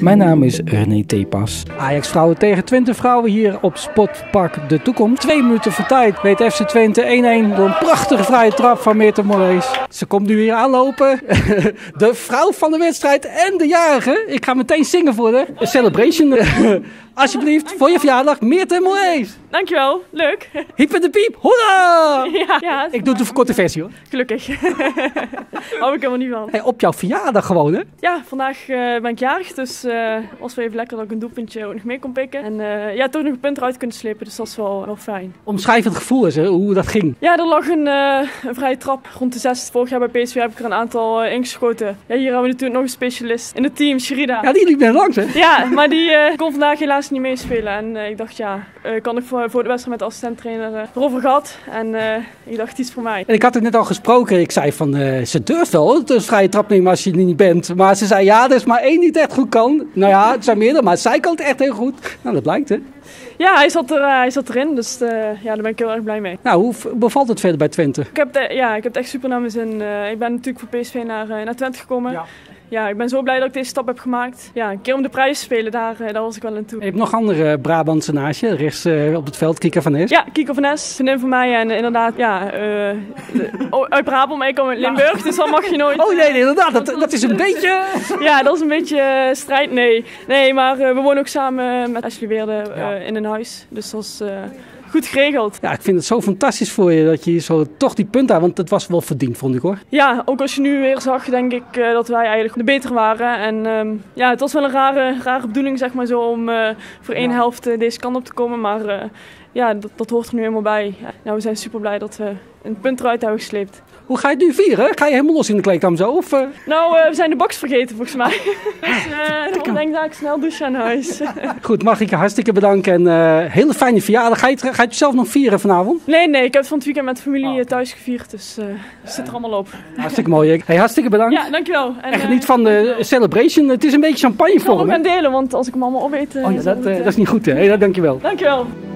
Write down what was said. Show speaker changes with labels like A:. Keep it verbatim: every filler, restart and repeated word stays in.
A: Mijn naam is René Tepas. Ajax vrouwen tegen Twente vrouwen hier op Sportpark De Toekomst. Twee minuten voor tijd weet F C Twente één-één door een prachtige vrije trap van Meerte Moraes. Ze komt nu hier aanlopen. De vrouw van de wedstrijd en de jarige. Ik ga meteen zingen voor haar. Een celebration. Alsjeblieft, voor je verjaardag, Meerte Moraes.
B: Dankjewel, leuk.
A: Hiep en de piep, hoera!
B: Ja, ja.
A: Ik doe de verkorte versie hoor.
B: Gelukkig. Hou ik helemaal niet van.
A: Hey, op jouw verjaardag gewoon hè?
B: Ja, vandaag uh, ben ik jarig, dus uh, was wel even lekker dat ik een doelpuntje ook nog mee kon pikken. En uh, ja, toch nog een punt eruit kunnen slepen, dus dat is wel, wel fijn.
A: Omschrijf het gevoel eens, hè, hoe dat ging.
B: Ja, er lag een, uh, een vrije trap rond de zes. Vorig jaar bij P S V heb ik er een aantal uh, ingeschoten. Ja, hier hebben we natuurlijk nog een specialist in het team, Sherida.
A: Ja, die liep net langs hè?
B: Ja, maar die uh, kon vandaag helaas niet meespelen. En uh, ik dacht, ja, uh, kan ik voor, voor de wedstrijd met de assistent-trainer uh, erover gehad. En uh, ik dacht, iets voor mij.
A: En ik had het net al gesproken. Ik zei van, uh, ze durft wel een vrije trap nemen als je er niet bent. Maar ze zei, ja, er is maar één die het echt goed kan. Nou ja, het zijn meerdere, maar zij kan het echt heel goed. Nou, dat blijkt hè.
B: Ja, hij zat, er, uh, hij zat erin, dus uh, ja, daar ben ik heel erg blij mee.
A: Nou, hoe bevalt het verder bij Twente?
B: Ik heb, de, ja, ik heb het echt super naar mijn zin. Uh, ik ben natuurlijk voor P S V naar, uh, naar Twente gekomen. Ja. Ja, ik ben zo blij dat ik deze stap heb gemaakt. Ja, een keer om de prijs te spelen, daar, uh, daar was ik wel aan toe.
A: Je hebt nog andere Brabantse naast je, rechts uh, op het veld, Kika van Nes.
B: Ja, Kika van Nes, vriendin van mij en uh, inderdaad, ja, uh, de, uit Brabant, maar ik kom uit Limburg, dus dan mag je nooit...
A: Oh nee, nee inderdaad, dat, dat is een beetje...
B: Ja, dat is een beetje uh, strijd, nee. Nee, maar uh, we wonen ook samen met Ashley Weerde uh, ja. in een huis, dus dat is... Uh, goed geregeld.
A: Ja, ik vind het zo fantastisch voor je dat je zo toch die punten had, want het was wel verdiend, vond ik hoor.
B: Ja, ook als je nu weer zag, denk ik uh, dat wij eigenlijk de beter waren. En um, ja, het was wel een rare, rare bedoeling, zeg maar zo, om uh, voor één ja. helft uh, deze kant op te komen, maar uh, ja, dat, dat hoort er nu helemaal bij. Ja, nou, we zijn super blij dat we een punt eruit hebben gesleept.
A: Hoe ga je het nu vieren? Ga je helemaal los in de kleedkamer zo? Of, uh...
B: Nou, uh, we zijn de box vergeten volgens mij. Dus uh, ik denk dat ik snel douchen aan huis.
A: Goed, mag ik je hartstikke bedanken en uh, hele fijne verjaardag. Ga je, het, ga je het zelf nog vieren vanavond?
B: Nee, nee, ik heb het van het weekend met de familie oh. thuis gevierd, dus uh, het zit er allemaal op.
A: Hartstikke mooi. Hey, hartstikke bedankt.
B: Ja, dankjewel. En,
A: en geniet van de celebration. Het is een beetje champagne voor hem.
B: Ik zal hem gaan delen, want als ik hem allemaal opeet... Uh,
A: oh, ja, dat, uh, dat is niet goed hè. Hey, dankjewel.
B: Dankjewel.